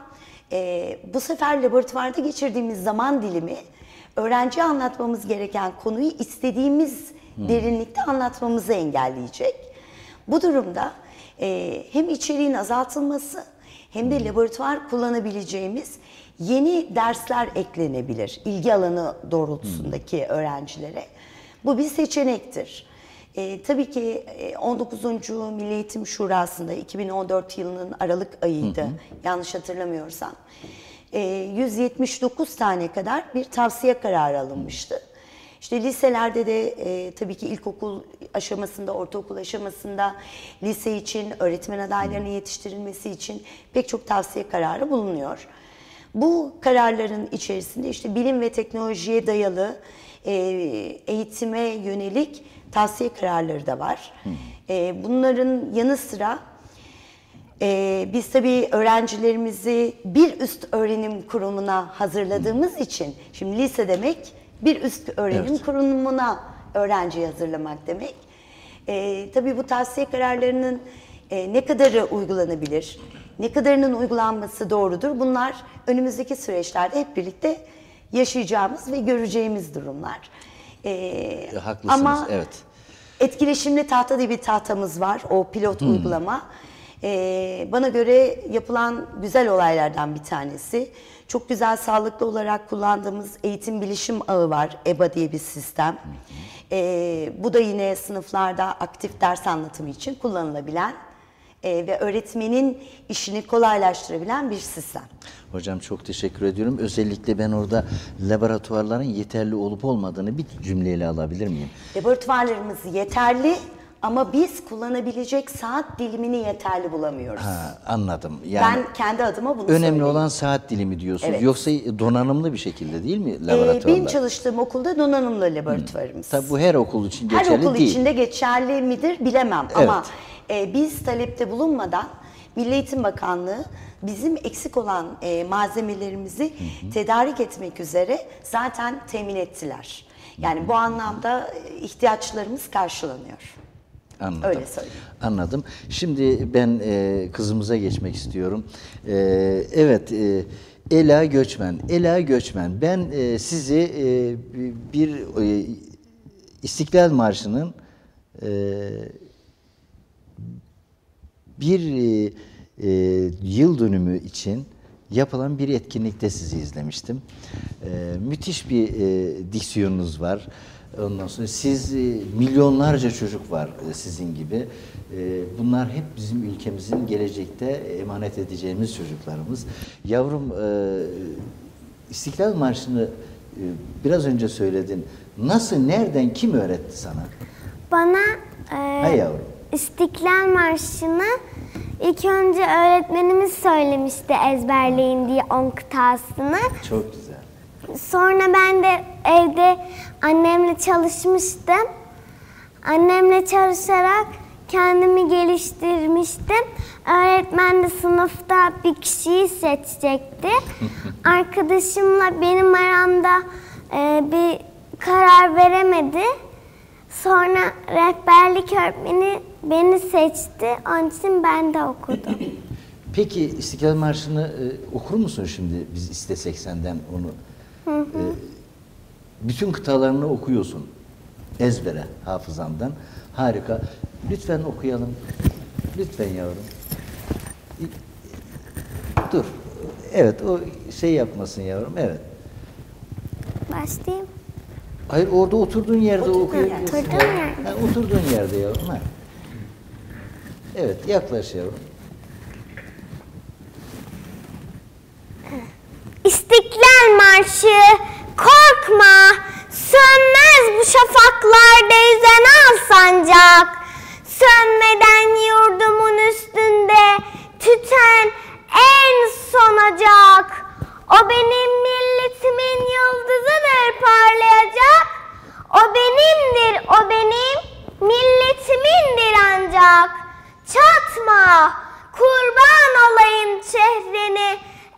Speaker 2: e, bu sefer laboratuvarda geçirdiğimiz zaman dilimi öğrenciye anlatmamız gereken konuyu istediğimiz hmm. derinlikte anlatmamızı engelleyecek. Bu durumda e, hem içeriğin azaltılması hem de hmm. laboratuvar kullanabileceğimiz yeni dersler eklenebilir ilgi alanı doğrultusundaki hmm. öğrencilere. Bu bir seçenektir. E, tabii ki on dokuzuncu Milli Eğitim Şurası'nda iki bin on dört yılının Aralık ayıydı, hı hı. yanlış hatırlamıyorsam. E, yüz yetmiş dokuz tane kadar bir tavsiye kararı alınmıştı. İşte liselerde de e, tabii ki ilkokul aşamasında, ortaokul aşamasında lise için, öğretmen adaylarının yetiştirilmesi için pek çok tavsiye kararı bulunuyor. Bu kararların içerisinde işte bilim ve teknolojiye dayalı e, eğitime yönelik tavsiye kararları da var. Hmm. E, bunların yanı sıra e, biz tabii öğrencilerimizi bir üst öğrenim kurumuna hazırladığımız hmm. için, şimdi lise demek bir üst öğrenim evet. kurumuna öğrenciyi hazırlamak demek. E, tabii bu tavsiye kararlarının e, ne kadarı uygulanabilir, ne kadarının uygulanması doğrudur, bunlar önümüzdeki süreçlerde hep birlikte yaşayacağımız ve göreceğimiz durumlar.
Speaker 1: Ee, Haklısınız,
Speaker 2: ama
Speaker 1: evet.
Speaker 2: etkileşimli tahta diye bir tahtamız var, o pilot hmm. uygulama. Ee, bana göre yapılan güzel olaylardan bir tanesi. Çok güzel, sağlıklı olarak kullandığımız eğitim bilişim ağı var, E B A diye bir sistem. Hmm. Ee, bu da yine sınıflarda aktif ders anlatımı için kullanılabilen e, ve öğretmenin işini kolaylaştırabilen bir sistem.
Speaker 1: Hocam çok teşekkür ediyorum. Özellikle ben orada laboratuvarların yeterli olup olmadığını bir cümleyle alabilir miyim?
Speaker 2: Laboratuvarlarımız yeterli ama biz kullanabilecek saat dilimini yeterli bulamıyoruz.
Speaker 1: Ha, anladım. Yani
Speaker 2: ben kendi adıma bunu
Speaker 1: önemli
Speaker 2: söyleyeyim.
Speaker 1: olan saat dilimi diyorsunuz.
Speaker 2: Evet.
Speaker 1: Yoksa donanımlı bir şekilde değil mi
Speaker 2: Ee,
Speaker 1: laboratuvarlar?
Speaker 2: benim çalıştığım okulda donanımlı laboratuvarımız.
Speaker 1: Tabii bu her okul için
Speaker 2: Her
Speaker 1: geçerli
Speaker 2: okul
Speaker 1: değil.
Speaker 2: içinde geçerli midir bilemem
Speaker 1: Evet.
Speaker 2: ama e, biz talepte bulunmadan Milli Eğitim Bakanlığı bizim eksik olan e, malzemelerimizi hı hı. tedarik etmek üzere zaten temin ettiler. Yani hı hı. bu anlamda ihtiyaçlarımız karşılanıyor.
Speaker 1: Anladım.
Speaker 2: Öyle söyleyeyim.
Speaker 1: Anladım. Şimdi ben e, kızımıza geçmek istiyorum. E, evet, e, Ela Göçmen. Ela Göçmen. Ben e, sizi e, bir e, İstiklal Marşı'nın e, bir e, e, yıl dönümü için yapılan bir etkinlikte sizi izlemiştim. E, müthiş bir e, diksiyonunuz var. Ondan sonra siz, e, milyonlarca çocuk var e, sizin gibi. E, bunlar hep bizim ülkemizin gelecekte emanet edeceğimiz çocuklarımız. Yavrum, e, İstiklal Marşı'nı e, biraz önce söyledin. Nasıl, nereden, kim öğretti sana?
Speaker 3: Bana e,
Speaker 1: Hay yavrum.
Speaker 3: İstiklal Marşı'nı ilk önce öğretmenimiz söylemişti ezberleyin diye on kıtasını.
Speaker 1: Çok güzel.
Speaker 3: Sonra ben de evde annemle çalışmıştım. Annemle çalışarak kendimi geliştirmiştim. Öğretmen de sınıfta bir kişiyi seçecekti. Arkadaşımla benim aramda e, bir karar veremedi. Sonra rehberlik öğretmeni beni seçti. Onun için ben de okudum.
Speaker 1: Peki İstiklal Marşı'nı e, okur musun şimdi biz istesek senden onu? Hı hı. E, bütün kıtalarını okuyorsun ezbere, hafızandan. Harika. Lütfen okuyalım. Lütfen yavrum. Dur. Evet, o şey yapmasın yavrum. Evet.
Speaker 3: Başlayayım.
Speaker 1: Hayır, orada oturduğun yerde okuyabilirsin.
Speaker 3: Oturduğum yerde.
Speaker 1: Ha, oturduğun yerde yavrum. Ha. Evet, yaklaş yavrum.
Speaker 3: İstiklal Marşı, korkma, sönmez bu şafaklarda yüzen al sancak. Sönmeden yurdumun üstünde tüten en son ocak. O benim milletimin yıldızıdır parlayacak. O benimdir, o benim milletimindir ancak. Çatma, kurban olayım çehreni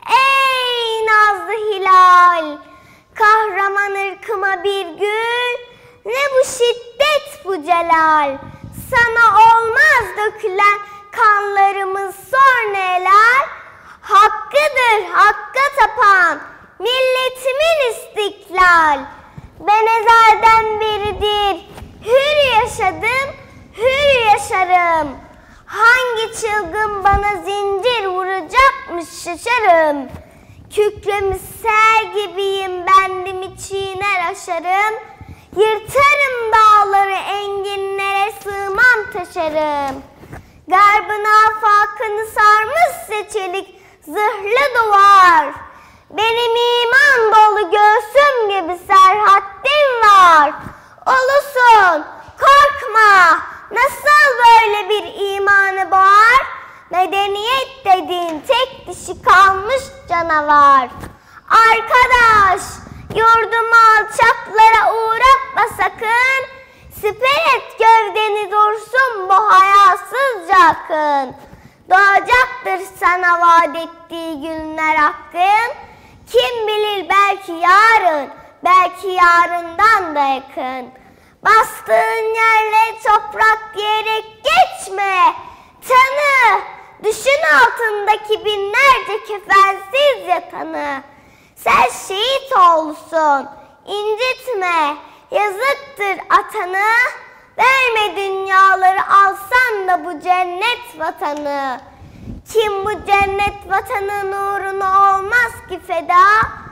Speaker 3: ey nazlı hilal. Kahraman ırkıma bir gül, ne bu şiddet bu celal. Sana olmaz dökülen kanlarımız sonra helal. Hakkıdır hakka tapan milletimin istiklal. Ben ezelden beridir hür yaşadım, hür yaşarım. Hangi çılgın bana zincir vuracakmış şaşarım. Kükremiş sel gibiyim bendimi çiğner aşarım. Yırtarım dağları enginlere sığmam taşarım. Garbın afakını sarmışsa çelik zırhlı duvar. Benim iman dolu göğsüm gibi serhattim var. Ulusun korkma, nasıl böyle bir imanı boğar? Medeniyet dediğin tek dişi kalmış canavar. Arkadaş, yurdumu alçaklara uğratma sakın. Siper et gövdeni dursun bu hayasızca akın. Doğacaktır sana vaat ettiği günler hakkın. Kim bilir belki yarın, belki yarından da yakın. Bastığın yerle toprak diyerek geçme. Tanı, düşün altındaki binlerce kefensiz yatanı. Sen şehit oğlusun, incitme, yazıktır atanı. Verme dünyaları alsan da bu cennet vatanı. Kim bu cennet vatanı nuruna olmaz ki feda?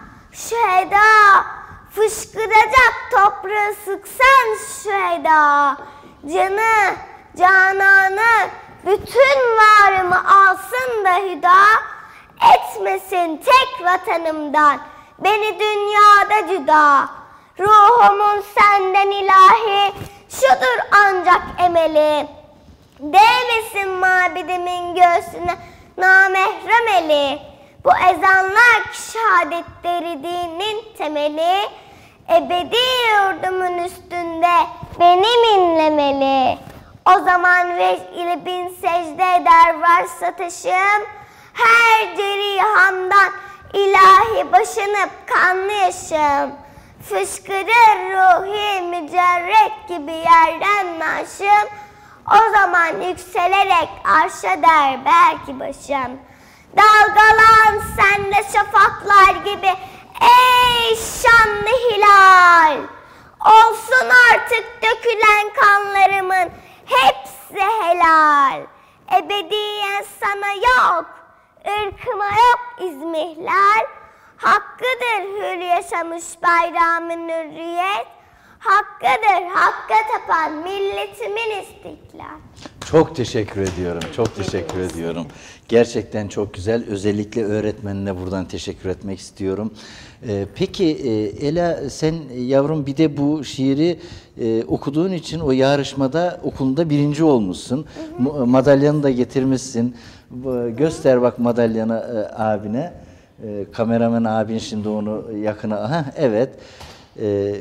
Speaker 3: Şüheda, fışkıracak toprağı sıksan şüheda. Canı, cananı bütün varımı alsın da hüda, etmesin tek vatanımdan beni dünyada cüda. Ruhumun senden ilahi, şudur ancak emeli, değmesin mabedemin göğsüne namahrem eli. Bu ezanlar ki şehadetleri dinin temeli, ebedi yurdumun üstünde benim inlemeli. O zaman veç ile bin secde eder varsa taşım, her cerihamdan ilahi başınıp kanlı yaşım. Fışkırır ruhi mücerret gibi yerden naşım, o zaman yükselerek arşa der belki başım. Dalgalan sen de şafaklar gibi ey şanlı hilal. Olsun artık dökülen kanlarımın hepsi helal. Ebediyen sana yok, ırkıma yok izmihlal. Hakkıdır hür yaşamış bayramın hürriyet. Hakkıdır hakka tapan milletimin istiklal.
Speaker 1: Çok teşekkür ediyorum. Çok teşekkür ediyorum. Gerçekten çok güzel. Özellikle öğretmenine buradan teşekkür etmek istiyorum. Ee, peki e, Ela, sen yavrum bir de bu şiiri e, okuduğun için o yarışmada okulunda birinci olmuşsun. Hı hı. Madalyanı da getirmişsin. Göster bak madalyanı e, abine. E, kameraman abin şimdi onu yakına. Aha, evet. E,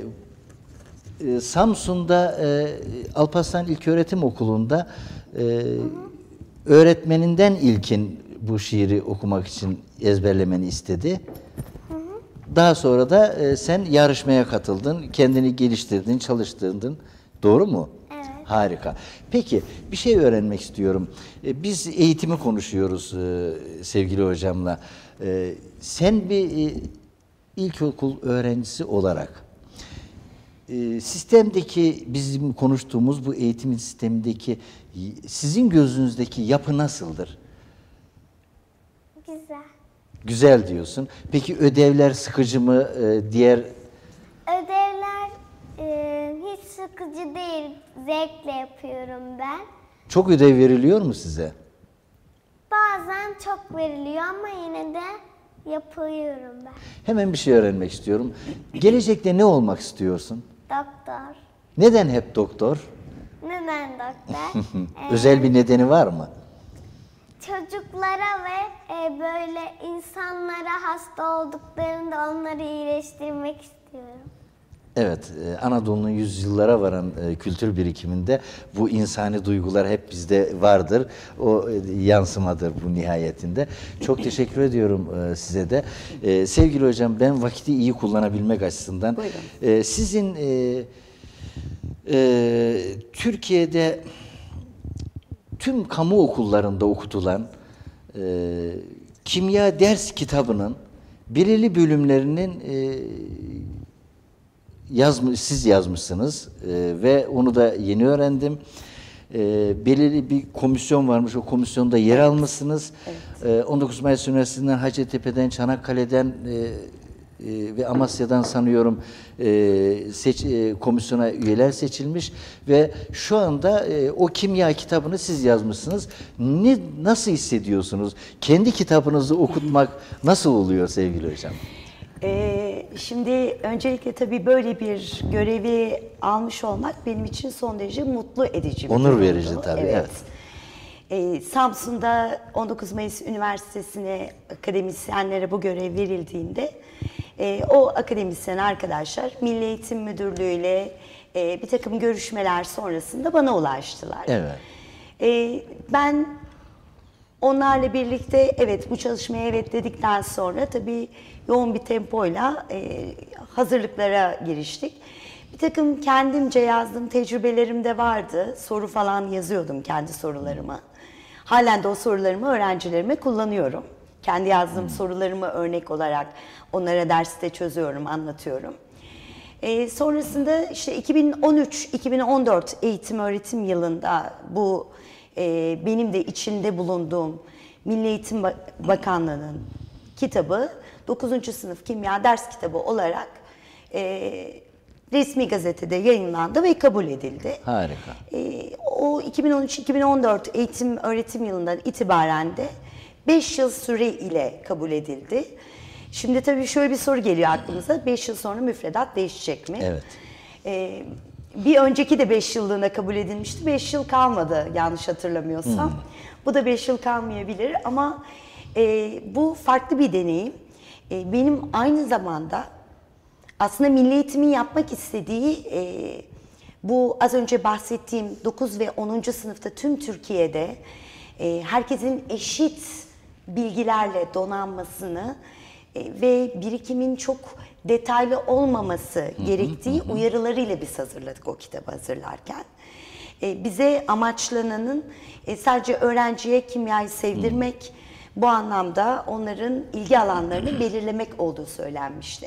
Speaker 1: e, Samsun'da e, Alparslan İlköğretim Okulu'nda e, öğretmeninden ilkin bu şiiri okumak için ezberlemeni istedi. Hı hı. Daha sonra da e, sen yarışmaya katıldın, kendini geliştirdin, çalıştırdın. Doğru mu?
Speaker 3: Evet.
Speaker 1: Harika. Peki bir şey öğrenmek istiyorum. E, biz eğitimi konuşuyoruz e, sevgili hocamla. E, sen bir e, ilkokul öğrencisi olarak e, sistemdeki bizim konuştuğumuz bu eğitim sistemindeki sizin gözünüzdeki yapı nasıldır?
Speaker 3: Güzel.
Speaker 1: Güzel diyorsun. Peki ödevler sıkıcı mı? E, diğer
Speaker 3: Ödevler e, hiç sıkıcı değil. Zevkle yapıyorum ben.
Speaker 1: çok ödev veriliyor mu size?
Speaker 3: Bazen çok veriliyor ama yine de yapıyorum ben.
Speaker 1: Hemen bir şey öğrenmek istiyorum. Gelecekte ne olmak istiyorsun?
Speaker 3: Doktor.
Speaker 1: Neden hep doktor?
Speaker 3: Neden doktor? Ee,
Speaker 1: Özel bir nedeni var mı?
Speaker 3: Çocuklara ve e, böyle insanlara hasta olduklarında onları iyileştirmek istiyorum.
Speaker 1: Evet, e, Anadolu'nun yüzyıllara varan e, kültür birikiminde bu insani duygular hep bizde vardır. O e, yansımadır bu nihayetinde. Çok teşekkür ediyorum e, size de. E, sevgili hocam, ben vakiti iyi kullanabilmek açısından e, sizin e, e, Türkiye'de tüm kamu okullarında okutulan e, kimya ders kitabının belirli bölümlerinin e, yazmış, siz yazmışsınız e, ve onu da yeni öğrendim. E, belirli bir komisyon varmış, o komisyonda yer almışsınız. Evet. E, on dokuz Mayıs Üniversitesi'nden, Hacettepe'den, Çanakkale'den e, e, ve Amasya'dan sanıyorum e, seç, e, komisyona üyeler seçilmiş ve şu anda e, o kimya kitabını siz yazmışsınız. Ne, nasıl hissediyorsunuz? Kendi kitabınızı okutmak nasıl oluyor sevgili hocam?
Speaker 2: Ee, şimdi öncelikle tabii böyle bir görevi almış olmak benim için son derece mutlu edici bir
Speaker 1: Onur
Speaker 2: durumdu.
Speaker 1: verici tabii, evet.
Speaker 2: evet. Ee, Samsun'da on dokuz Mayıs Üniversitesi'ne akademisyenlere bu görev verildiğinde e, o akademisyen arkadaşlar Milli Eğitim Müdürlüğü ile e, bir takım görüşmeler sonrasında bana ulaştılar.
Speaker 1: Evet.
Speaker 2: E, ben onlarla birlikte evet bu çalışmaya evet dedikten sonra tabii yoğun bir tempoyla e, hazırlıklara giriştik. Bir takım kendimce yazdığım tecrübelerim de vardı. Soru falan yazıyordum kendi sorularımı. Halen de o sorularımı öğrencilerime kullanıyorum. Kendi yazdığım hmm. sorularımı örnek olarak onlara derste çözüyorum, anlatıyorum. E, sonrasında işte iki bin on üç iki bin on dört eğitim öğretim yılında bu e, benim de içinde bulunduğum Milli Eğitim Bakanlığı'nın kitabı dokuzuncu sınıf kimya ders kitabı olarak e, resmi gazetede yayınlandı ve kabul edildi.
Speaker 1: Harika.
Speaker 2: E, o iki bin on üç iki bin on dört eğitim öğretim yılından itibaren de beş yıl süre ile kabul edildi. Şimdi tabii şöyle bir soru geliyor aklımıza. beş yıl sonra müfredat değişecek mi?
Speaker 1: Evet.
Speaker 2: Ee, bir önceki de beş yıllığına kabul edilmişti. beş yıl kalmadı yanlış hatırlamıyorsam. Hmm. Bu da beş yıl kalmayabilir ama e, bu farklı bir deneyim. E, benim aynı zamanda aslında Milli Eğitim'in yapmak istediği e, bu az önce bahsettiğim dokuz ve onuncu sınıfta tüm Türkiye'de e, herkesin eşit bilgilerle donanmasını e, ve birikimin çok detaylı olmaması gerektiği uyarılarıyla biz hazırladık o kitabı hazırlarken. E, bize amaçlananın e, sadece öğrenciye kimyayı sevdirmek, bu anlamda onların ilgi alanlarını belirlemek olduğu söylenmişti.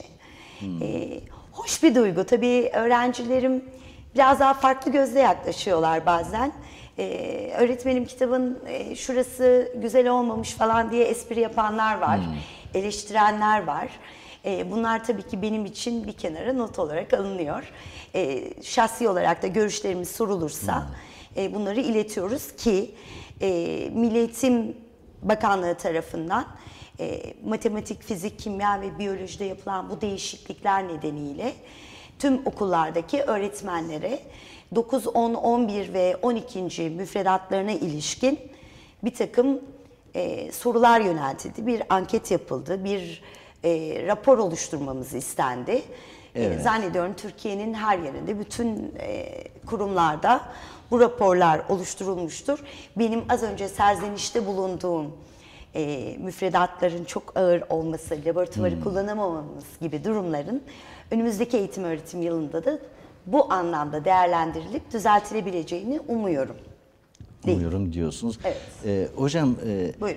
Speaker 2: E, hoş bir duygu. Tabii öğrencilerim biraz daha farklı gözle yaklaşıyorlar bazen. Ee, öğretmenim kitabın e, şurası güzel olmamış falan diye espri yapanlar var, hmm. eleştirenler var. E, bunlar tabii ki benim için bir kenara not olarak alınıyor. E, şahsi olarak da görüşlerimiz sorulursa hmm. e, bunları iletiyoruz ki e, Milli Eğitim Bakanlığı tarafından e, matematik, fizik, kimya ve biyolojide yapılan bu değişiklikler nedeniyle tüm okullardaki öğretmenlere dokuz, on, on bir ve on ikinci müfredatlarına ilişkin bir takım e, sorular yöneltildi. Bir anket yapıldı, bir e, rapor oluşturmamız istendi. Evet. E, zannediyorum Türkiye'nin her yerinde, bütün e, kurumlarda bu raporlar oluşturulmuştur. Benim az önce serzenişte bulunduğum e, müfredatların çok ağır olması, laboratuvarı hmm. kullanamamamız gibi durumların önümüzdeki eğitim öğretim yılında da bu anlamda değerlendirilip düzeltilebileceğini umuyorum. Değil.
Speaker 1: Umuyorum diyorsunuz.
Speaker 2: Evet.
Speaker 1: Ee, hocam, e,
Speaker 2: buyurun.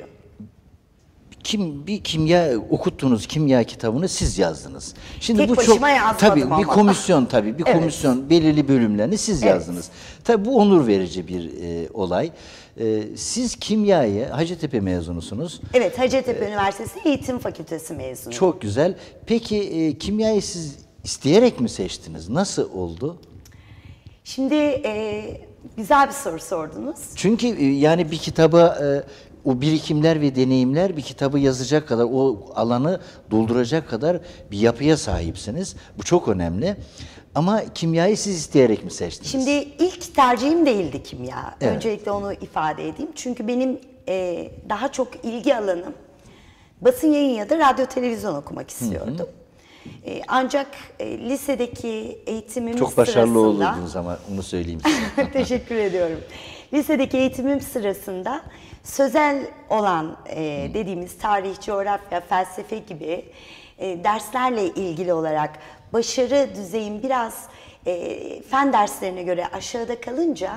Speaker 1: Kim bir kimya okuttuğunuz kimya kitabını siz yazdınız. Şimdi
Speaker 2: Tek
Speaker 1: bu
Speaker 2: başıma
Speaker 1: çok
Speaker 2: yazmadım
Speaker 1: tabii
Speaker 2: ama.
Speaker 1: bir komisyon tabii bir
Speaker 2: Evet.
Speaker 1: komisyon belirli bölümlerini siz
Speaker 2: Evet.
Speaker 1: yazdınız. Tabii bu onur verici bir e, olay. E, siz kimyayı Hacettepe mezunusunuz.
Speaker 2: Evet, Hacettepe ee, Üniversitesi Eğitim Fakültesi mezunu.
Speaker 1: Çok güzel. Peki e, kimyayı siz isteyerek mi seçtiniz? Nasıl oldu?
Speaker 2: Şimdi e, güzel bir soru sordunuz.
Speaker 1: Çünkü e, yani bir kitaba e, o birikimler ve deneyimler bir kitabı yazacak kadar, o alanı dolduracak kadar bir yapıya sahipsiniz. Bu çok önemli. Ama kimyayı siz isteyerek mi seçtiniz?
Speaker 2: Şimdi ilk tercihim değildi kimya.
Speaker 1: Evet.
Speaker 2: Öncelikle onu ifade edeyim. Çünkü benim e, daha çok ilgi alanım basın yayın ya da radyo televizyon okumak istiyordum. Hı hı. E, ancak e, lisedeki eğitimim
Speaker 1: çok
Speaker 2: sırasında...
Speaker 1: Çok başarılı olurdunuz ama onu söyleyeyim size.
Speaker 2: Teşekkür ediyorum. Lisedeki eğitimim sırasında sözel olan e, dediğimiz tarih, coğrafya, felsefe gibi e, derslerle ilgili olarak başarı düzeyim biraz e, fen derslerine göre aşağıda kalınca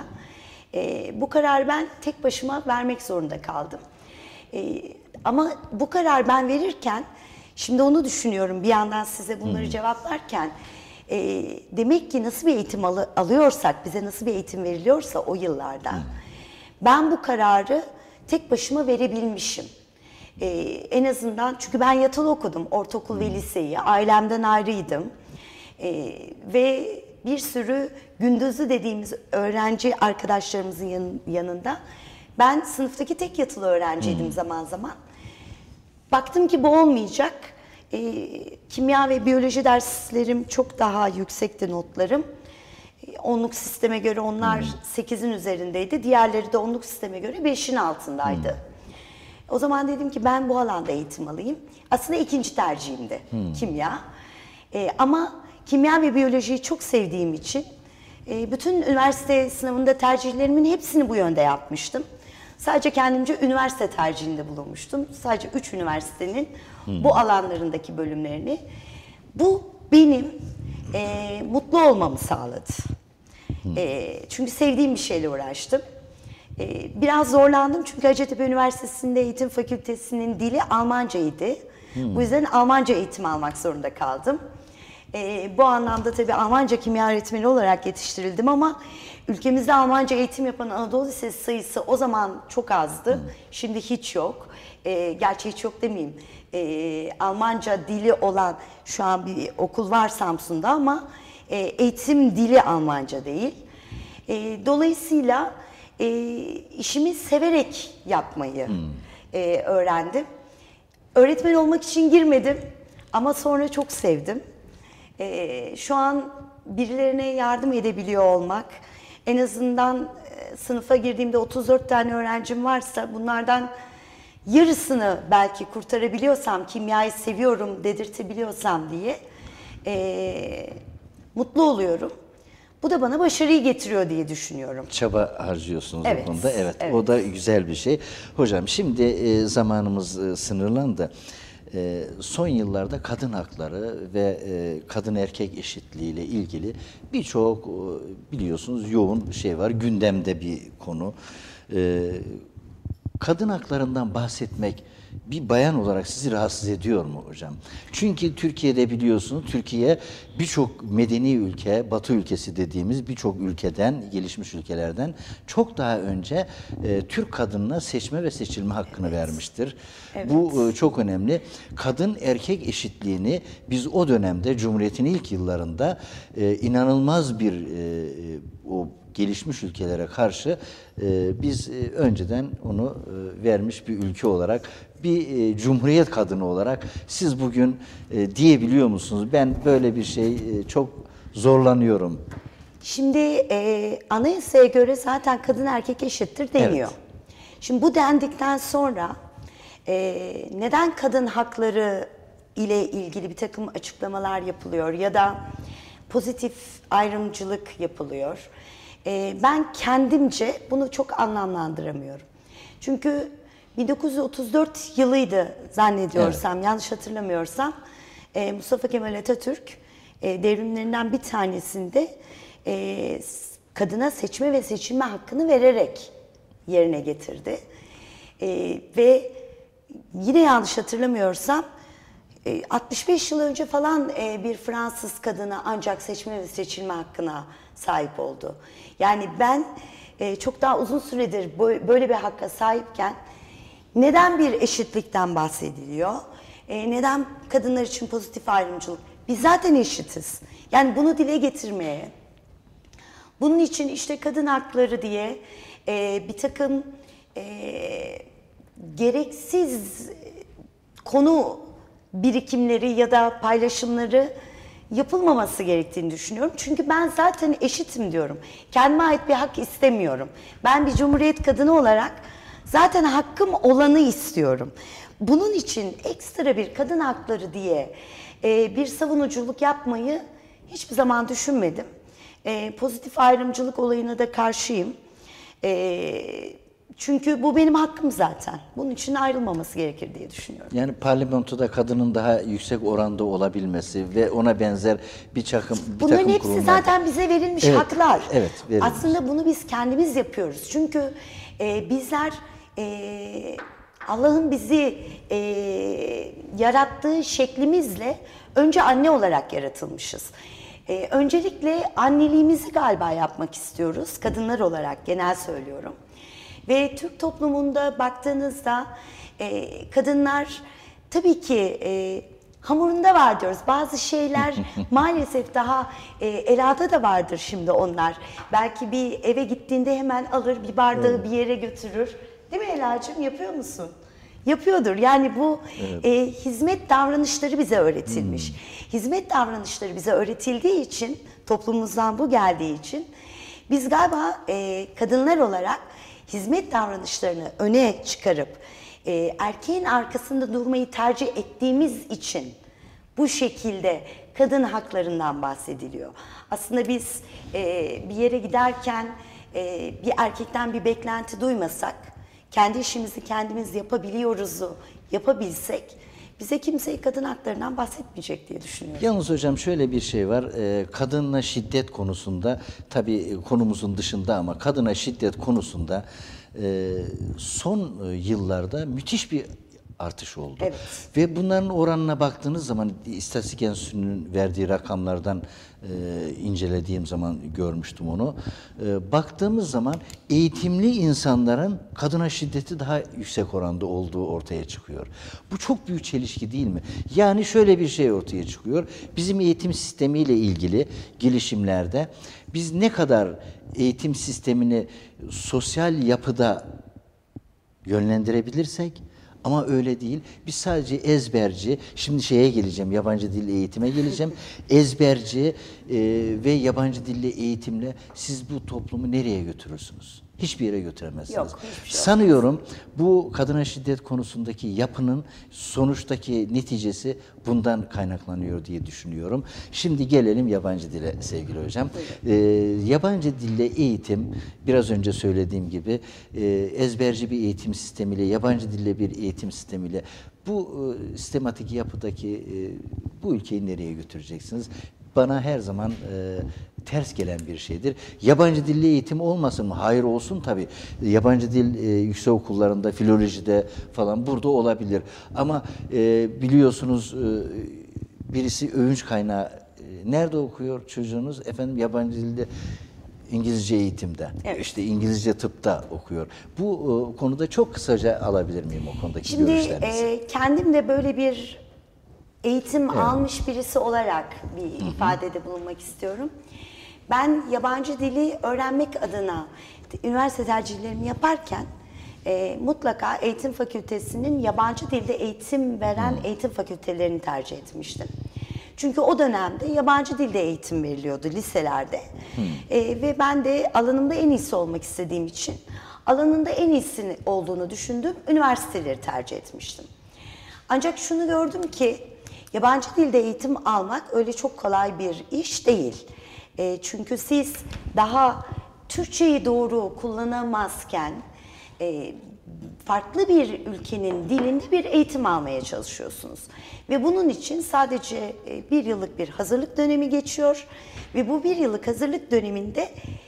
Speaker 2: e, bu kararı ben tek başıma vermek zorunda kaldım. E, ama bu kararı ben verirken, şimdi onu düşünüyorum bir yandan size bunları hmm. cevaplarken, e, demek ki nasıl bir eğitim al alıyorsak, bize nasıl bir eğitim veriliyorsa o yıllarda, hmm. ben bu kararı tek başıma verebilmişim. Ee, en azından çünkü ben yatılı okudum ortaokul hmm. ve liseyi, ailemden ayrıydım. Ee, ve bir sürü gündüzlü dediğimiz öğrenci arkadaşlarımızın yan, yanında ben sınıftaki tek yatılı öğrenciydim hmm. zaman zaman. Baktım ki bu olmayacak. Ee, kimya ve biyoloji derslerim çok daha yüksekti notlarım. Onluk sisteme göre onlar hmm. sekizin üzerindeydi. Diğerleri de onluk sisteme göre beşin altındaydı. Hmm. O zaman dedim ki ben bu alanda eğitim alayım. Aslında ikinci tercihimdi hmm. kimya. Ee, ama kimya ve biyolojiyi çok sevdiğim için e, bütün üniversite sınavında tercihlerimin hepsini bu yönde yapmıştım. Sadece kendimce üniversite tercihinde bulunmuştum. Sadece üç üniversitenin hmm. bu alanlarındaki bölümlerini. Bu benim e, mutlu olmamı sağladı. Hmm. E, çünkü sevdiğim bir şeyle uğraştım. E, biraz zorlandım çünkü Hacettepe Üniversitesi'nde Eğitim Fakültesi'nin dili Almancaydı. Hmm. Bu yüzden Almanca eğitim almak zorunda kaldım. E, bu anlamda tabii Almanca kimya öğretmeni olarak yetiştirildim ama ülkemizde Almanca eğitim yapan Anadolu Lisesi sayısı o zaman çok azdı. Hmm. Şimdi hiç yok. E, gerçi hiç yok demeyeyim. E, Almanca dili olan şu an bir okul var Samsun'da ama e, eğitim dili Almanca değil. E, dolayısıyla e, işimi severek yapmayı e, öğrendim. Öğretmen olmak için girmedim ama sonra çok sevdim. E, şu an birilerine yardım edebiliyor olmak, en azından e, sınıfa girdiğimde otuz dört tane öğrencim varsa bunlardan yarısını belki kurtarabiliyorsam, kimyayı seviyorum dedirtebiliyorsam diye e, mutlu oluyorum. Bu da bana başarıyı getiriyor diye düşünüyorum.
Speaker 1: Çaba harcıyorsunuz
Speaker 2: Evet,
Speaker 1: o konuda. Evet,
Speaker 2: evet.
Speaker 1: o da güzel bir şey. Hocam şimdi e, zamanımız e, sınırlandı. E, son yıllarda kadın hakları ve e, kadın erkek eşitliği ile ilgili birçok e, biliyorsunuz yoğun şey var. Gündemde bir konu. E, kadın haklarından bahsetmek bir bayan olarak sizi rahatsız ediyor mu hocam? Çünkü Türkiye'de biliyorsunuz, Türkiye birçok medeni ülke, Batı ülkesi dediğimiz birçok ülkeden, gelişmiş ülkelerden çok daha önce e, Türk kadınına seçme ve seçilme hakkını evet. vermiştir. Evet. Bu e, çok önemli. Kadın erkek eşitliğini biz o dönemde Cumhuriyet'in ilk yıllarında e, inanılmaz bir e, o gelişmiş ülkelere karşı e, biz e, önceden onu e, vermiş bir ülke olarak, bir e, cumhuriyet kadını olarak siz bugün e, diyebiliyor musunuz? Ben böyle bir şey e, çok zorlanıyorum.
Speaker 2: Şimdi e, anayasaya göre zaten kadın erkek eşittir deniyor. Evet. Şimdi bu dendikten sonra e, neden kadın hakları ile ilgili bir takım açıklamalar yapılıyor ya da pozitif ayrımcılık yapılıyor? E, ben kendimce bunu çok anlamlandıramıyorum. Çünkü bin dokuz yüz otuz dört yılıydı zannediyorsam, evet. yanlış hatırlamıyorsam, e, Mustafa Kemal Atatürk e, devrimlerinden bir tanesinde e, kadına seçme ve seçilme hakkını vererek yerine getirdi. E, ve yine yanlış hatırlamıyorsam e, altmış beş yıl önce falan e, bir Fransız kadına ancak seçme ve seçilme hakkına sahip oldu. Yani ben e, çok daha uzun süredir böyle bir hakka sahipken neden bir eşitlikten bahsediliyor? E, neden kadınlar için pozitif ayrımcılık? Biz zaten eşitiz. Yani bunu dile getirmeye, bunun için işte kadın hakları diye e, bir takım e, gereksiz konu birikimleri ya da paylaşımları yapılmaması gerektiğini düşünüyorum. Çünkü ben zaten eşitim diyorum. Kendime ait bir hak istemiyorum. Ben bir cumhuriyet kadını olarak zaten hakkım olanı istiyorum. Bunun için ekstra bir kadın hakları diye e, bir savunuculuk yapmayı hiçbir zaman düşünmedim. E, pozitif ayrımcılık olayına da karşıyım. E, çünkü bu benim hakkım zaten. Bunun için ayrılmaması gerekir diye düşünüyorum.
Speaker 1: Yani parlamentoda kadının daha yüksek oranda olabilmesi ve ona benzer bir takım bir
Speaker 2: Bunların
Speaker 1: takım
Speaker 2: hepsi
Speaker 1: kurumlar...
Speaker 2: zaten bize verilmiş
Speaker 1: evet,
Speaker 2: haklar.
Speaker 1: Evet, verilmiş.
Speaker 2: Aslında bunu biz kendimiz yapıyoruz. Çünkü e, bizler e, Allah'ın bizi e, yarattığı şeklimizle önce anne olarak yaratılmışız. E, öncelikle anneliğimizi galiba yapmak istiyoruz. Kadınlar olarak genel söylüyorum. Ve Türk toplumunda baktığınızda e, kadınlar tabii ki e, hamurunda var diyoruz. Bazı şeyler maalesef daha e, Ela'da da vardır şimdi onlar. Belki bir eve gittiğinde hemen alır bir bardağı evet. bir yere götürür. Değil mi Ela'cığım, yapıyor musun? Yapıyordur. Yani bu evet. e, hizmet davranışları bize öğretilmiş. Hmm. Hizmet davranışları bize öğretildiği için, toplumumuzdan bu geldiği için biz galiba e, kadınlar olarak hizmet davranışlarını öne çıkarıp e, erkeğin arkasında durmayı tercih ettiğimiz için bu şekilde kadın haklarından bahsediliyor. Aslında biz e, bir yere giderken e, bir erkekten bir beklenti duymasak, kendi işimizi kendimiz yapabiliyoruzu yapabilsek, bize kimse kadın haklarından bahsetmeyecek diye düşünüyorum.
Speaker 1: Yalnız hocam şöyle bir şey var. E, kadına şiddet konusunda, tabii konumuzun dışında ama kadına şiddet konusunda e, son yıllarda müthiş bir artış oldu.
Speaker 2: Evet.
Speaker 1: Ve bunların oranına baktığınız zaman İstatistik Enstitüsü'nün verdiği rakamlardan e, incelediğim zaman görmüştüm onu. E, baktığımız zaman eğitimli insanların kadına şiddeti daha yüksek oranda olduğu ortaya çıkıyor. Bu çok büyük çelişki değil mi? Yani şöyle bir şey ortaya çıkıyor. Bizim eğitim sistemiyle ilgili gelişimlerde biz ne kadar eğitim sistemini sosyal yapıda yönlendirebilirsek, ama öyle değil. Biz sadece ezberci, şimdi şeye geleceğim, yabancı dil eğitime geleceğim. Ezberci e, ve yabancı dille eğitimle siz bu toplumu nereye götürürsünüz? Hiçbir yere götüremezsiniz.
Speaker 2: Yok, hiçbir şey
Speaker 1: Sanıyorum bu kadına şiddet konusundaki yapının sonuçtaki neticesi bundan kaynaklanıyor diye düşünüyorum. Şimdi gelelim yabancı dile sevgili hocam. Ee, yabancı dille eğitim, biraz önce söylediğim gibi e, ezberci bir eğitim sistemiyle, yabancı dille bir eğitim sistemiyle bu e, sistematik yapıdaki e, bu ülkeyi nereye götüreceksiniz? Bana her zaman e, ters gelen bir şeydir. Yabancı dilli eğitim olmasın mı? Hayır, olsun tabii. Yabancı dil e, yüksek okullarında, filolojide falan burada olabilir. Ama e, biliyorsunuz e, birisi övünç kaynağı. E, nerede okuyor çocuğunuz? Efendim yabancı dilde, İngilizce eğitimde,
Speaker 2: Evet.
Speaker 1: işte İngilizce tıpta okuyor. Bu e, konuda çok kısaca alabilir miyim o konudaki
Speaker 2: Şimdi
Speaker 1: görüşlerinizi?
Speaker 2: e, kendim de böyle bir eğitim almış birisi olarak bir ifadede bulunmak istiyorum. Ben yabancı dili öğrenmek adına üniversite tercihlerimi yaparken e, mutlaka eğitim fakültesinin yabancı dilde eğitim veren eğitim fakültelerini tercih etmiştim. Çünkü o dönemde yabancı dilde eğitim veriliyordu liselerde. E, ve ben de alanımda en iyisi olmak istediğim için alanında en iyisi olduğunu düşündüm, üniversiteleri tercih etmiştim. Ancak şunu gördüm ki yabancı dilde eğitim almak öyle çok kolay bir iş değil. E, çünkü siz daha Türkçeyi doğru kullanamazken e, farklı bir ülkenin dilinde bir eğitim almaya çalışıyorsunuz. Ve bunun için sadece e, bir yıllık bir hazırlık dönemi geçiyor. Ve bu bir yıllık hazırlık döneminde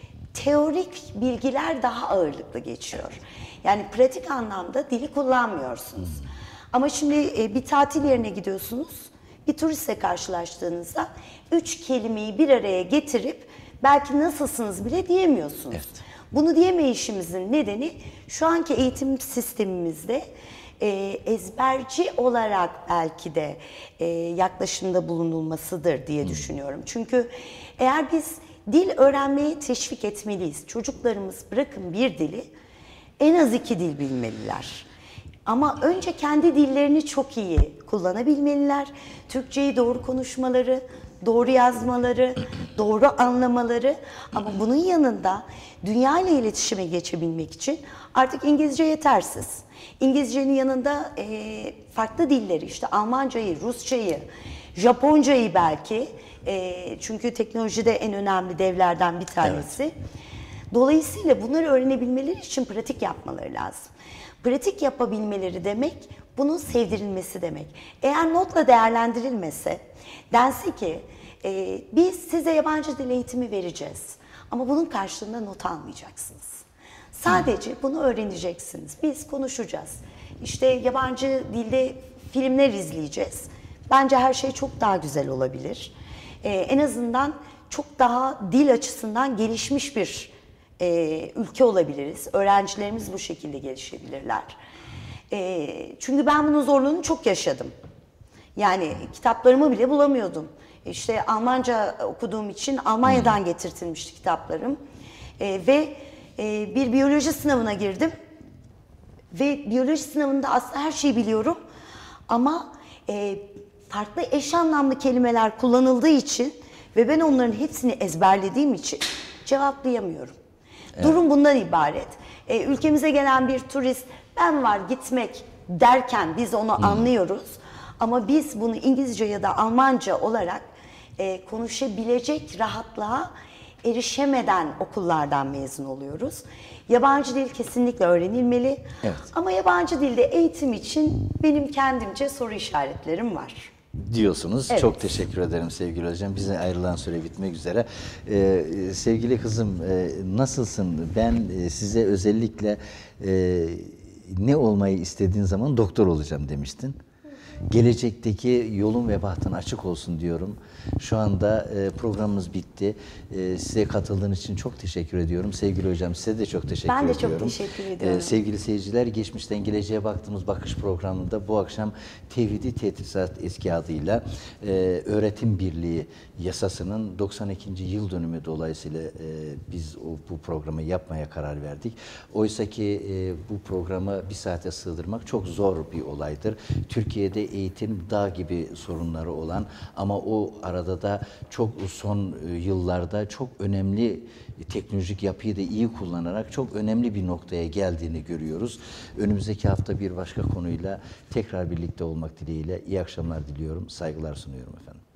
Speaker 2: teorik bilgiler daha ağırlıklı geçiyor. Yani pratik anlamda dili kullanmıyorsunuz. Ama şimdi e, bir tatil yerine gidiyorsunuz, bir turistle karşılaştığınızda üç kelimeyi bir araya getirip belki nasılsınız bile diyemiyorsunuz.
Speaker 1: Evet.
Speaker 2: Bunu diyemeyişimizin nedeni şu anki eğitim sistemimizde e, ezberci olarak belki de e, yaklaşımda bulunulmasıdır diye düşünüyorum. Çünkü eğer biz dil öğrenmeyi teşvik etmeliyiz. Çocuklarımız bırakın bir dili, en az iki dil bilmeliler. Ama önce kendi dillerini çok iyi kullanabilmeliler. Türkçeyi doğru konuşmaları, doğru yazmaları, doğru anlamaları. Ama bunun yanında dünya ile iletişime geçebilmek için artık İngilizce yetersiz. İngilizcenin yanında e, farklı dilleri, işte Almancayı, Rusçayı, Japoncayı belki. E, çünkü teknolojide en önemli devlerden bir tanesi. Evet. Dolayısıyla bunları öğrenebilmeleri için pratik yapmaları lazım. Pratik yapabilmeleri demek, bunun sevdirilmesi demek. Eğer notla değerlendirilmese, dense ki e, biz size yabancı dil eğitimi vereceğiz ama bunun karşılığında not almayacaksınız. Sadece hmm. bunu öğreneceksiniz. Biz konuşacağız. İşte yabancı dilde filmler izleyeceğiz. Bence her şey çok daha güzel olabilir. E, en azından çok daha dil açısından gelişmiş bir Ee, ülke olabiliriz. Öğrencilerimiz bu şekilde gelişebilirler. Ee, çünkü ben bunun zorluğunu çok yaşadım. Yani kitaplarımı bile bulamıyordum. İşte Almanca okuduğum için Almanya'dan hmm. getirtilmişti kitaplarım. Ee, ve e, bir biyoloji sınavına girdim. Ve biyoloji sınavında aslında her şeyi biliyorum. Ama e, farklı eş anlamlı kelimeler kullanıldığı için ve ben onların hepsini ezberlediğim için cevaplayamıyorum. Evet. Durum bundan ibaret. E, ülkemize gelen bir turist ben var gitmek derken biz onu hmm. anlıyoruz. Ama biz bunu İngilizce ya da Almanca olarak e, konuşabilecek rahatlığa erişemeden okullardan mezun oluyoruz. Yabancı dil kesinlikle öğrenilmeli. Evet. Ama yabancı dilde eğitim için benim kendimce soru işaretlerim var.
Speaker 1: Diyorsunuz.
Speaker 2: Evet.
Speaker 1: Çok teşekkür ederim sevgili hocam. Bize ayrılan süre bitmek üzere. Ee, sevgili kızım e, nasılsın? Ben e, size özellikle e, ne olmayı istediğin zaman doktor olacağım demiştin. Gelecekteki yolun ve bahtın açık olsun diyorum. Şu anda e, programımız bitti. E, size katıldığınız için çok teşekkür ediyorum. Sevgili hocam size de çok teşekkür
Speaker 2: Ben de
Speaker 1: ediyorum.
Speaker 2: çok teşekkür ediyorum.
Speaker 1: E, sevgili seyirciler, Geçmişten Geleceğe Baktığımız Bakış programında bu akşam Tevhidi Tedrisat eski adıyla e, Öğretim Birliği yasasının doksan ikinci yıl dönümü dolayısıyla e, biz o, bu programı yapmaya karar verdik. Oysa ki e, bu programı bir saate sığdırmak çok zor bir olaydır. Türkiye'de eğitim dağ gibi sorunları olan ama o arada da çok son yıllarda çok önemli teknolojik yapıyı da iyi kullanarak çok önemli bir noktaya geldiğini görüyoruz. Önümüzdeki hafta bir başka konuyla tekrar birlikte olmak dileğiyle iyi akşamlar diliyorum. Saygılar sunuyorum efendim.